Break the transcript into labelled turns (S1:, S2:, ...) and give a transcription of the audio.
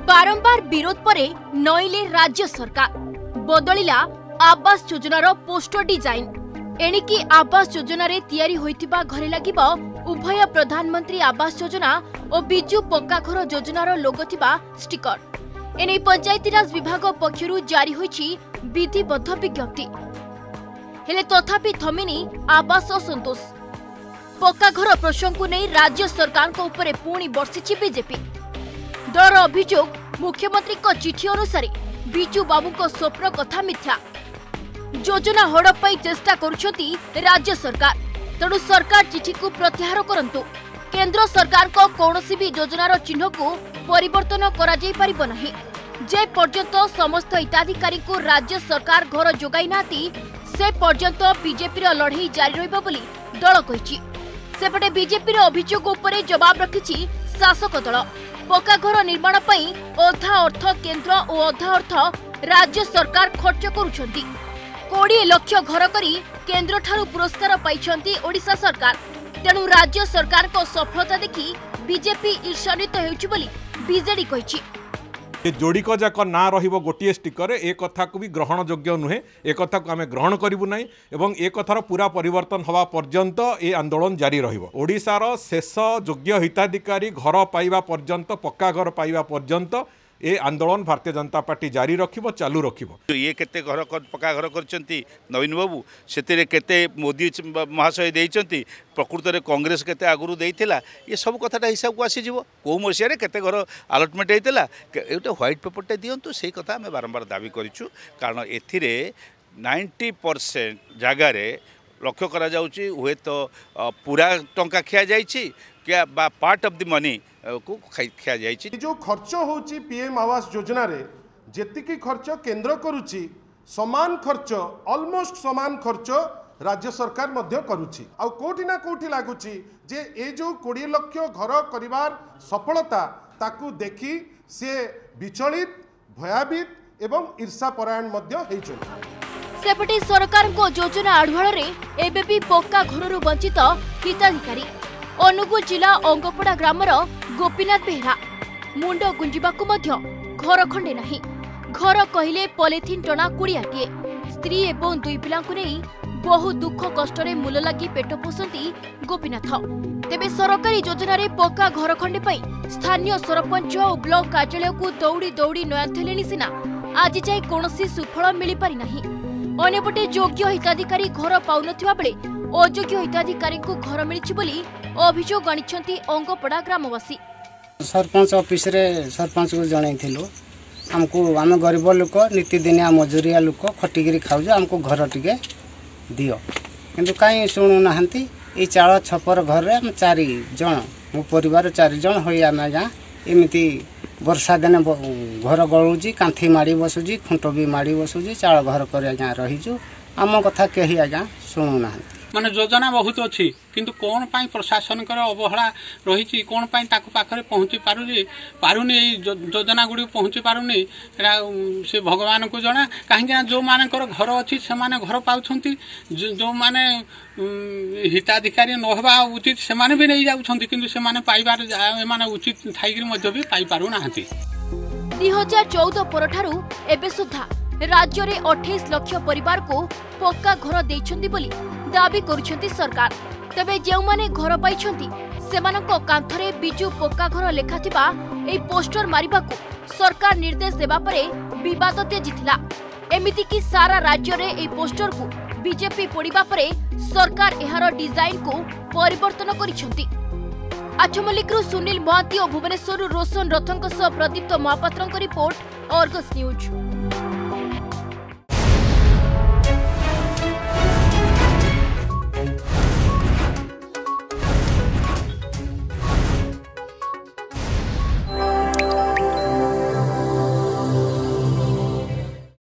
S1: बारंबार विरोध परे नईले राज्य सरकार बदलिला आवास योजनार पोस्टर डिजाइन। एणिकी आवास योजना रे तैयारी होइतिबा घरे लागिबो उभय प्रधानमंत्री आवास योजना और बिजु पक्का घर योजनार लोगो थिबा स्टिकर। एने पंचायतीराज विभाग पक्षरु जारी होइछि विधिबद्ध विज्ञप्ति। हेले तथापि थमिनी आवास असंतोष। पक्का घर प्रसंग को नहीं राज्य सरकार को ऊपर पुणी बर्षिछि बीजेपी। दलर अभियोग मुख्यमंत्री को चिठी अनुसार बिजु बाबू को स्वप्न कथा मिथ्या। योजना हड़प पाई चेष्टा करुछंती राज्य सरकार, तेणु सरकार चिठी को प्रत्याहार करंतु। केंद्र सरकार को कौनसी भी योजनार चिन्ह को परिवर्तन करा जाई परिबो नाही। जे पर्यंत समस्त हिताधिकारी को राज्य सरकार घर जोगाई नाती से पर्यंत बीजेपी लड़ई जारी रहिबो बोली दल कहिछि। सेपटे बीजेपी अभियोग उपरे जवाब रखिछि शासक दल। पक्का घर निर्माण पई अधा अर्थ केंद्र और अधा अर्थ राज्य सरकार खर्च करुछंती। 20 लाख घर करी केंद्र ठारू पुरस्कार पाइछंती ओडिशा सरकार। तेणु राज्य सरकार को सफलता देखि बीजेपी ईर्षान्वित हेउछि बोली बीजेडी कहिछि।
S2: जोड़िक जाक ना रहिबो गोटिए स्टिकर ए कथा को भी ग्रहण योग्य नुहे। ए कथा को आमे ग्रहण करिबु नै एवं ए कथार पूरा परिवर्तन हवा पर्यंत ए आंदोलन जारी रहिबो। ओडिशार शेष योग्य हिताधिकारी घर पाइबा पर्यंत, पक्का घर पाइबा पर्यंत ए आंदोलन भारतीय जनता पार्टी जारी रखिबो, चालू रखिबो।
S3: ये केते घर पक्का घर करचंती नवीन बाबू, सेते केते मोदी महाशय देइचंती, प्रकृत में कांग्रेस केते आगुरु देइथिला, ये सब कथाटा हिसाब को आसी जीवो। को मसिया रे केते घर अलॉटमेंट हेतिला एटा व्हाइट पेपरटे दियंतु। सेही कथा आमे बारंबार दाबी करिछु, कारण एथिरे 90% जगह रे लक्ष्य करा जाउची हुए तो पूरा टंका खिया जाइछि क्या बा पार्ट ऑफ द मनी को खिया जाइछि।
S4: जो खर्च होची पीएम आवास योजना रे जेतिकी खर्च केंद्र करूची समान खर्च, ऑलमोस्ट समान खर्च राज्य सरकार मध्य करूची। आ कोठी ना कोठी लागुची जे ए जो 20 लाख घर करिवार सफलता ताकू देखि से विचलित, भयभीत एवं ईर्षापरायण मध्य हेइछु।
S1: सेपटे सरकार को योजना आढ़ुआल रे एबे भी पक्का घररू वंचित हिताधिकारी। अनुगुल जिला अंगपड़ा ग्रामर गोपीनाथ बेहरा मुंड गुंजिबाकू मध्य घर खंडे नाही। घर कहिले पॉलिथिन टना कुड़ियाटिए। स्त्री एवं 2 पिलांकु नहीं बहु दुख कष्ट रे मूल लगी पेट पोषंती गोपीनाथ। तेबे सरकारी योजना रे पक्का घर खंडे पई स्थानीय सरपंच और ब्लॉक कार्यालय को दौड़ी दौड़ी नयांथेलेनी सिना आज जाए कौनसी सुफल मिली पारि नाही। अन्यपटे योग्य हिताधिकारी घर पाउनथिबा बेले अयोग्य हिताधिकारी को घर मिलिछि बोली अभियोग आनिछंती अंगपड़ा ग्रामवासी।
S5: सरपंच ऑफिस रे सरपंच को जणाइथिलु हमको आम गरीब लोक नीतिदिनिया मजूरिया लोक खटिगिरी खाऊ हमको घर टिके दियो, किंतु कहीं शुणु नाहंती। ए चाल छपर घर रे हम 4 जन मो परिवार 4 जन होई आम जा एमिति वर्षा दिने घर गलुची, कांथी माड़ी बसुची, खुंट भी माड़ी बसुची, चाल घर कर आज्ञा रहीजु। आम कथा कही आज्ञा शुणु नाहंती।
S6: माने योजना बहुत अच्छी किंतु कौन पाई प्रशासन अवहेला रही, कौन पाई ताको पाखरे पहुंची पारुनी योजना गुड़ी पहुंची पारुनी से भगवान को जना। कहीं जो मानकर घर अच्छी से माने घर पाउछंती, जो माने हिताधिकारी न होबा उचित से माने भी नहीं जाउछंती, किंतु से माने पाइबार माने उचित थाइगिर मध्य भी पाई पारु नाहंती।
S1: 2014 परठारु एबे सुधा राज्य रे 28 लाख परिवार को पक्का घर देइछंती बोली दाबी करुछंती सरकार। तबे जेउ माने घर पाइछंती सेमानक कांथरे बिजु पक्का घर लेखाथिबा ए पोस्टर मारिबाकू सरकार निर्देश देबा परे विवाद तेजिथिला। एमिति कि सारा राज्य रे ए पोस्टर को बीजेपी पोड़िबा परे सरकार एहार डिजाइन को परिवर्तन करिछंती। आठमल्लिकरू सुनील महांती और भुवनेश्वर रोशन रथंक सह प्रदीप्त महापात्रंक रिपोर्ट, अर्गस न्यूज।